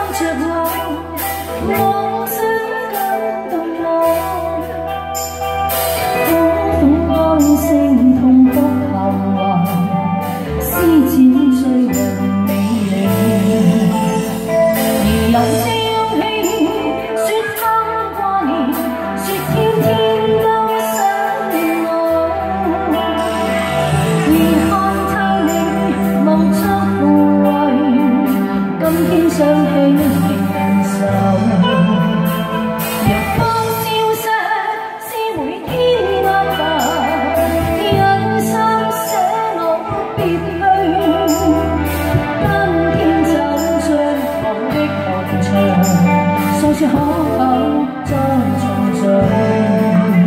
着我，妄想感動我，苦苦哀聲痛哭後還，施展醉人美麗，而有朝氣說他掛念，說天天都想我，而看透你無足無謂，今天想起令人愁。若放消失，是每天安排，人生寫我別去，今天走進旁的紅牆，訴說可否再重聚。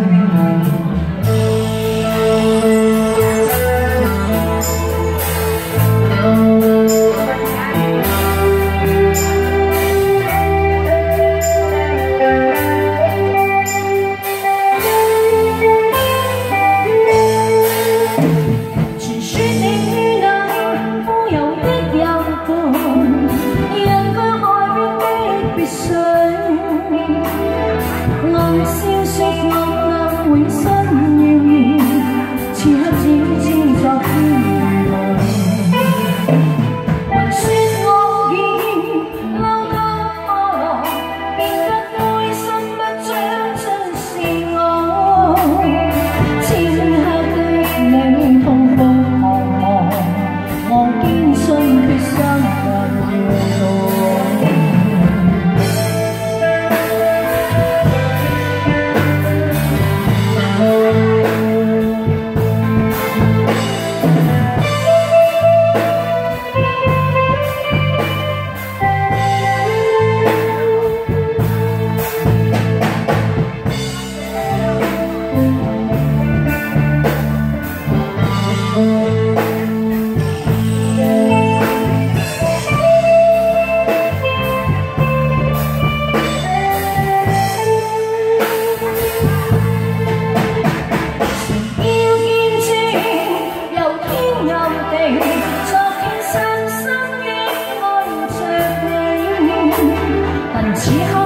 暗消息暗永新謠言，此刻只知昨天如夢。雲說我已溜得破浪，變得灰心不將盡是我。此刻的你痛苦彷徨，我堅信決心不要。昨天深深的愛着你，但此刻